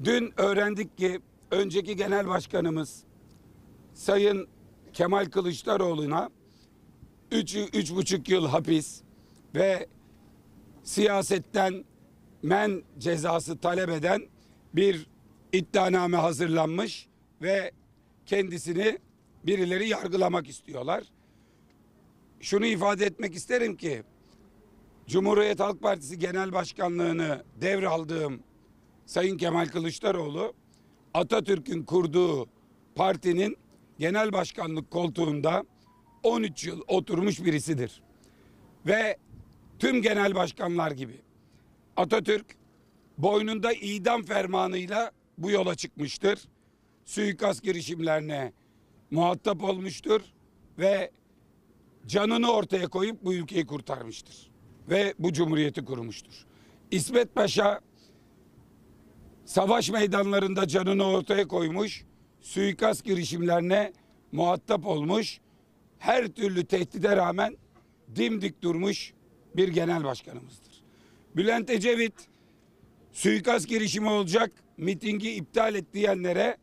Dün öğrendik ki önceki genel başkanımız Sayın Kemal Kılıçdaroğlu'na 3,5 yıl hapis ve siyasetten men cezası talep eden bir iddianame hazırlanmış ve kendisini birileri yargılamak istiyorlar. Şunu ifade etmek isterim ki Cumhuriyet Halk Partisi Genel Başkanlığını devraldığım Sayın Kemal Kılıçdaroğlu Atatürk'ün kurduğu partinin genel başkanlık koltuğunda 13 yıl oturmuş birisidir. Ve tüm genel başkanlar gibi Atatürk boynunda idam fermanıyla bu yola çıkmıştır. Suikast girişimlerine muhatap olmuştur ve canını ortaya koyup bu ülkeyi kurtarmıştır. Ve bu cumhuriyeti kurmuştur. İsmet Paşa savaş meydanlarında canını ortaya koymuş, suikast girişimlerine muhatap olmuş, her türlü tehdide rağmen dimdik durmuş bir genel başkanımızdır. Bülent Ecevit suikast girişimi olacak, mitingi iptal et diyenlere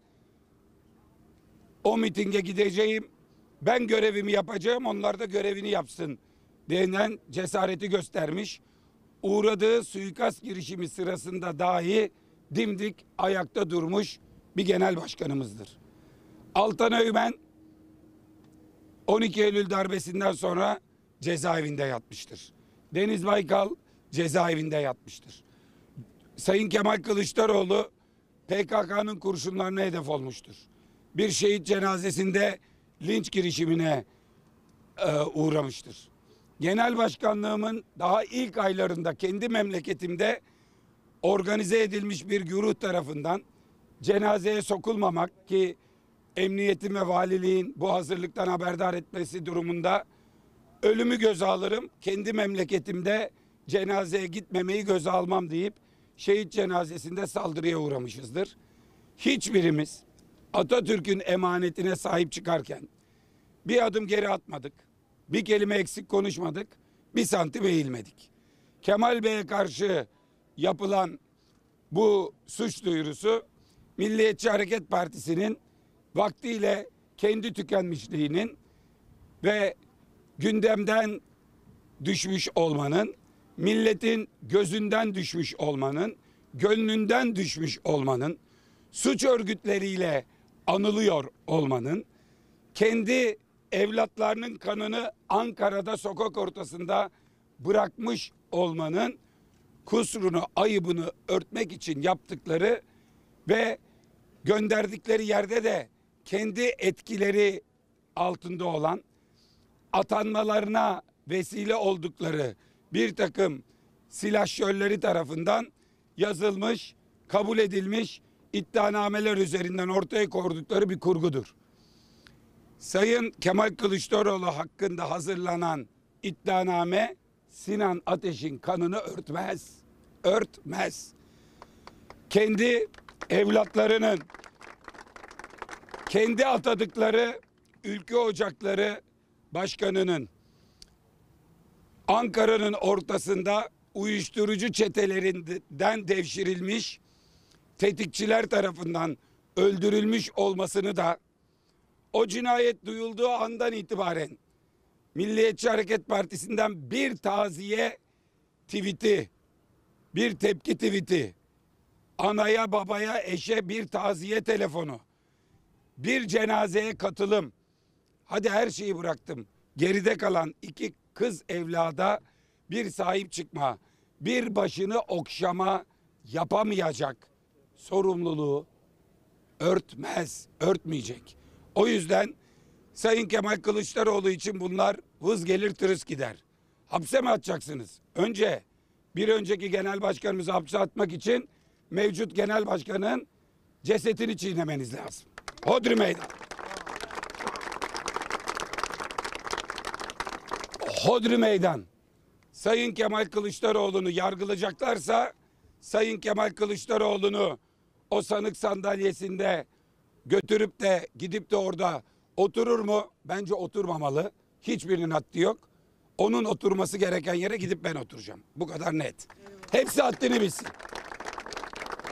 o mitinge gideceğim, ben görevimi yapacağım, onlar da görevini yapsın denen cesareti göstermiş. Uğradığı suikast girişimi sırasında dahi dimdik ayakta durmuş bir genel başkanımızdır. Altan Öğmen 12 Eylül darbesinden sonra cezaevinde yatmıştır. Deniz Baykal cezaevinde yatmıştır. Sayın Kemal Kılıçdaroğlu PKK'nın kurşunlarına hedef olmuştur. Bir şehit cenazesinde linç girişimine uğramıştır. Genel başkanlığımın daha ilk aylarında kendi memleketimde organize edilmiş bir güruh tarafından cenazeye sokulmamak ki emniyetin ve valiliğin bu hazırlıktan haberdar etmesi durumunda ölümü göze alırım, kendi memleketimde cenazeye gitmemeyi göze almam deyip şehit cenazesinde saldırıya uğramışızdır. Hiçbirimiz Atatürk'ün emanetine sahip çıkarken bir adım geri atmadık, bir kelime eksik konuşmadık, bir santim eğilmedik. Kemal Bey'e karşı yapılan bu suç duyurusu Milliyetçi Hareket Partisi'nin vaktiyle kendi tükenmişliğinin ve gündemden düşmüş olmanın, milletin gözünden düşmüş olmanın, gönlünden düşmüş olmanın, suç örgütleriyle anılıyor olmanın, kendi evlatlarının kanını Ankara'da sokak ortasında bırakmış olmanın kusurunu, ayıbını örtmek için yaptıkları ve gönderdikleri yerde de kendi etkileri altında olan, atanmalarına vesile oldukları bir takım silahşörleri tarafından yazılmış, kabul edilmiş iddianameler üzerinden ortaya koydukları bir kurgudur. Sayın Kemal Kılıçdaroğlu hakkında hazırlanan iddianame Sinan Ateş'in kanını örtmez. Örtmez. Kendi evlatlarının, kendi atadıkları Ülke Ocakları Başkanı'nın Ankara'nın ortasında uyuşturucu çetelerinden devşirilmiş tetikçiler tarafından öldürülmüş olmasını da o cinayet duyulduğu andan itibaren Milliyetçi Hareket Partisi'nden bir taziye tweet'i, bir tepki tweet'i, anaya babaya eşe bir taziye telefonu, bir cenazeye katılım, hadi her şeyi bıraktım, geride kalan 2 kız evlada bir sahip çıkma, bir başını okşama yapamayacak sorumluluğu örtmez, örtmeyecek. O yüzden Sayın Kemal Kılıçdaroğlu için bunlar vız gelir tırıs gider. Hapse mi atacaksınız? Önce bir önceki genel başkanımızı hapse atmak için mevcut genel başkanın cesetini çiğnemeniz lazım. Hodri meydan. Hodri meydan. Sayın Kemal Kılıçdaroğlu'nu yargılayacaklarsa Sayın Kemal Kılıçdaroğlu'nu o sanık sandalyesinde götürüp de gidip de orada oturur mu? Bence oturmamalı. Hiçbirinin haddi yok. Onun oturması gereken yere gidip ben oturacağım. Bu kadar net. Hepsi haddini bilsin.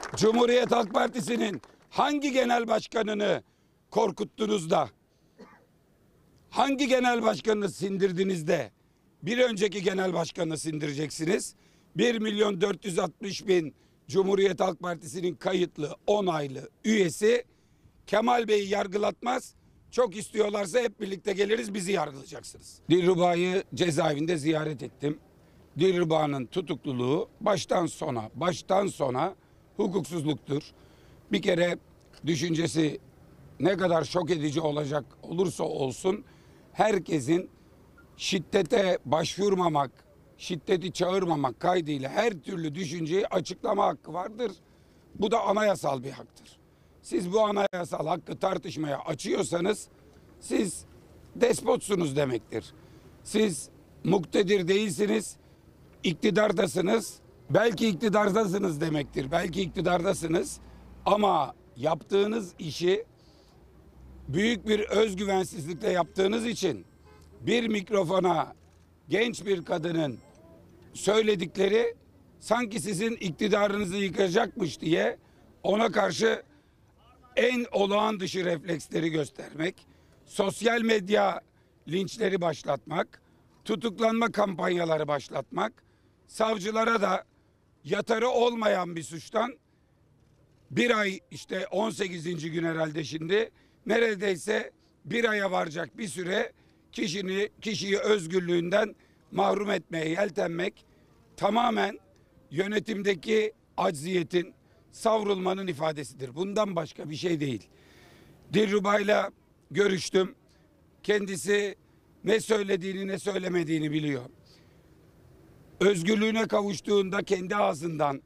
Cumhuriyet Halk Partisi'nin hangi genel başkanını korkuttunuz da, hangi genel başkanını sindirdiniz de bir önceki genel başkanını sindireceksiniz? 1.460.000 Cumhuriyet Halk Partisi'nin kayıtlı, onaylı üyesi Kemal Bey'i yargılatmaz. Çok istiyorlarsa hep birlikte geliriz, bizi yargılayacaksınız. Dilruba'yı cezaevinde ziyaret ettim. Dilruba'nın tutukluluğu baştan sona hukuksuzluktur. Bir kere düşüncesi ne kadar şok edici olursa olsun herkesin şiddete başvurmamak, şiddeti çağırmamak kaydıyla her türlü düşünceyi açıklama hakkı vardır. Bu da anayasal bir haktır. Siz bu anayasal hakkı tartışmaya açıyorsanız siz despotsunuz demektir. Siz muktedir değilsiniz, iktidardasınız. Belki iktidardasınız demektir. Belki iktidardasınız ama yaptığınız işi büyük bir özgüvensizlikle yaptığınız için bir mikrofona genç bir kadının söyledikleri sanki sizin iktidarınızı yıkacakmış diye ona karşı en olağan dışı refleksleri göstermek, sosyal medya linçleri başlatmak, tutuklanma kampanyaları başlatmak, savcılara da yatarı olmayan bir suçtan bir ay, işte 18. gün herhalde şimdi, neredeyse bir aya varacak bir süre kişiyi özgürlüğünden mahrum etmeye yeltenmek tamamen yönetimdeki acziyetin, savrulmanın ifadesidir. Bundan başka bir şey değil. Dilruba'yla görüştüm. Kendisi ne söylediğini ne söylemediğini biliyor. Özgürlüğüne kavuştuğunda kendi ağzından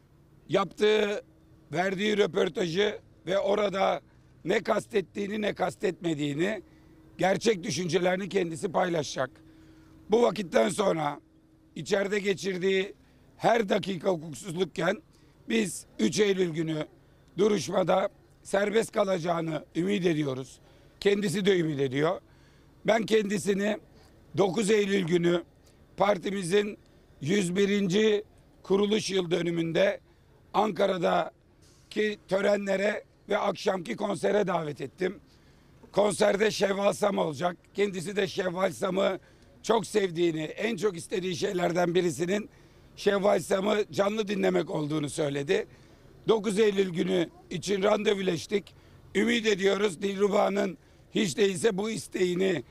verdiği röportajı ve orada ne kastettiğini ne kastetmediğini, gerçek düşüncelerini kendisi paylaşacak. Bu vakitten sonra içeride geçirdiği her dakika hukuksuzlukken biz 3 Eylül günü duruşmada serbest kalacağını ümit ediyoruz. Kendisi de ümit ediyor. Ben kendisini 9 Eylül günü partimizin 101. kuruluş yıl dönümünde Ankara'daki törenlere ve akşamki konsere davet ettim. Konserde Şevval Sam olacak. Kendisi de Şevval Sam'ı çok sevdiğini, en çok istediği şeylerden birisinin Şevval Sam'ı canlı dinlemek olduğunu söyledi. 9 Eylül günü için randevuleştik. Ümit ediyoruz Dilruba'nın hiç değilse bu isteğini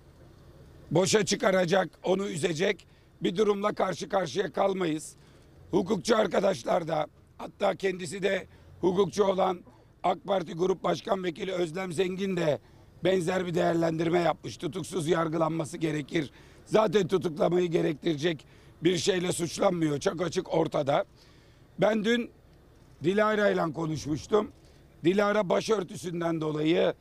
boşa çıkaracak, onu üzecek bir durumla karşı karşıya kalmayız. Hukukçu arkadaşlar da, hatta kendisi de hukukçu olan AK Parti Grup Başkan Vekili Özlem Zengin de benzer bir değerlendirme yapmış. Tutuksuz yargılanması gerekir. Zaten tutuklamayı gerektirecek bir şeyle suçlanmıyor. Çok açık ortada. Ben dün Dilara ile konuşmuştum. Dilara başörtüsünden dolayı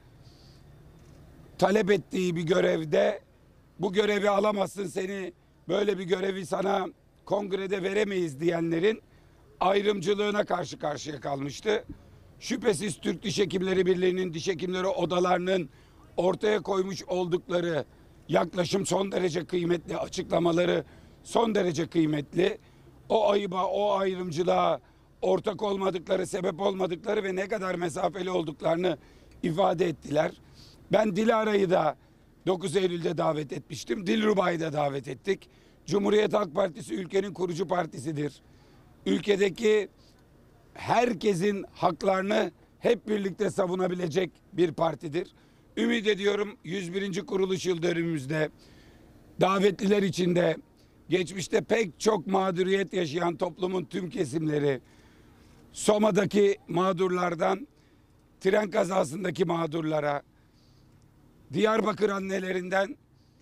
talep ettiği bir görevde bu görevi alamazsın, seni böyle bir görevi sana kongrede veremeyiz diyenlerin ayrımcılığına karşı karşıya kalmıştı. Şüphesiz Türk Diş Hekimleri Birliği'nin, diş hekimleri odalarının ortaya koymuş oldukları yaklaşım son derece kıymetli, açıklamaları son derece kıymetli. O ayıba, o ayrımcılığa ortak olmadıkları, sebep olmadıkları ve ne kadar mesafeli olduklarını ifade ettiler. Ben Dilara'yı da 9 Eylül'de davet etmiştim. Dilruba'yı da davet ettik. Cumhuriyet Halk Partisi ülkenin kurucu partisidir. Ülkedeki herkesin haklarını hep birlikte savunabilecek bir partidir. Ümit ediyorum 101. kuruluş yıl dönümümüzde davetliler içinde geçmişte pek çok mağduriyet yaşayan toplumun tüm kesimleri, Soma'daki mağdurlardan tren kazasındaki mağdurlara, Diyarbakır annelerinden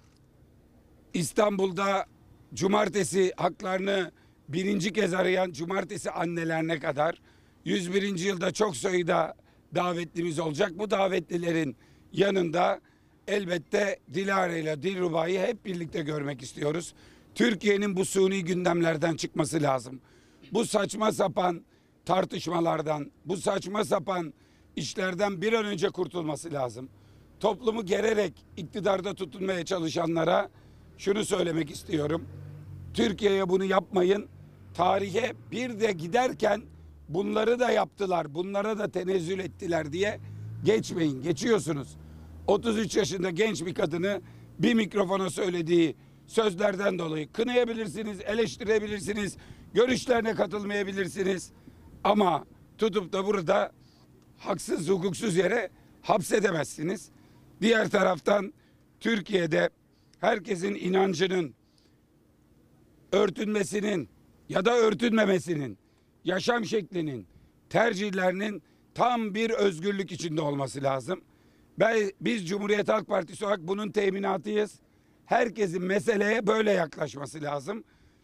İstanbul'da cumartesi haklarını birinci kez arayan cumartesi annelerine kadar 101. yılda çok sayıda davetlimiz olacak. Bu davetlilerin yanında elbette Dilara ile Dilruba'yı hep birlikte görmek istiyoruz. Türkiye'nin bu suni gündemlerden çıkması lazım. Bu saçma sapan tartışmalardan, bu saçma sapan işlerden bir an önce kurtulması lazım. Toplumu gererek iktidarda tutunmaya çalışanlara şunu söylemek istiyorum. Türkiye'ye bunu yapmayın. Tarihe bir de giderken bunları da yaptılar, bunlara da tenezzül ettiler diye geçmeyin. Geçiyorsunuz. 33 yaşında genç bir kadını bir mikrofona söylediği sözlerden dolayı kınayabilirsiniz, eleştirebilirsiniz, görüşlerine katılmayabilirsiniz. Ama tutup da burada haksız, hukuksuz yere hapsedemezsiniz. Diğer taraftan Türkiye'de herkesin inancının örtünmesinin ya da örtünmemesinin, yaşam şeklinin, tercihlerinin tam bir özgürlük içinde olması lazım. Biz Cumhuriyet Halk Partisi olarak bunun teminatıyız. Herkesin meseleye böyle yaklaşması lazım.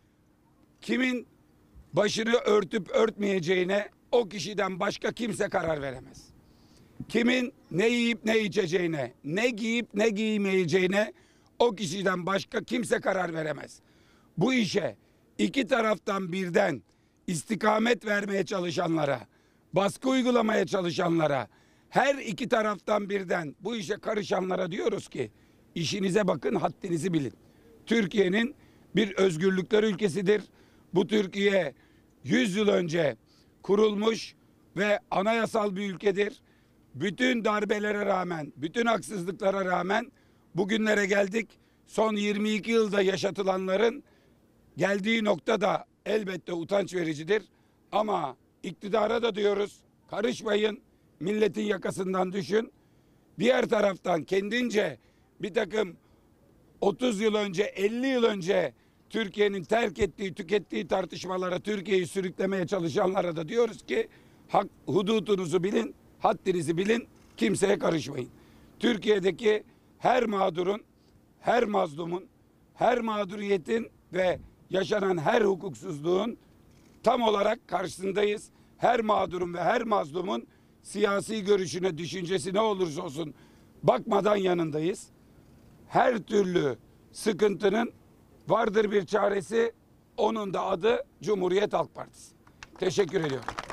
Kimin başını örtüp örtmeyeceğine o kişiden başka kimse karar veremez. Kimin ne yiyip ne içeceğine, ne giyip ne giymeyeceğine o kişiden başka kimse karar veremez. Bu işe iki taraftan birden istikamet vermeye çalışanlara, baskı uygulamaya çalışanlara, her iki taraftan birden bu işe karışanlara diyoruz ki işinize bakın, haddinizi bilin. Türkiye'nin bir özgürlükler ülkesidir. Bu Türkiye 100 yıl önce kurulmuş ve anayasal bir ülkedir. Bütün darbelere rağmen, bütün haksızlıklara rağmen bugünlere geldik. Son 22 yılda yaşatılanların geldiği nokta da elbette utanç vericidir. Ama iktidara da diyoruz, karışmayın, milletin yakasından düşün. Diğer taraftan kendince bir takım 30 yıl önce, 50 yıl önce Türkiye'nin terk ettiği, tükettiği tartışmalara Türkiye'yi sürüklemeye çalışanlara da diyoruz ki hududunuzu bilin, haddinizi bilin, kimseye karışmayın. Türkiye'deki her mağdurun, her mazlumun, her mağduriyetin ve yaşanan her hukuksuzluğun tam olarak karşısındayız. Her mağdurun ve her mazlumun siyasi görüşüne, düşüncesi ne olursa olsun bakmadan yanındayız. Her türlü sıkıntının vardır bir çaresi, onun da adı Cumhuriyet Halk Partisi. Teşekkür ediyorum.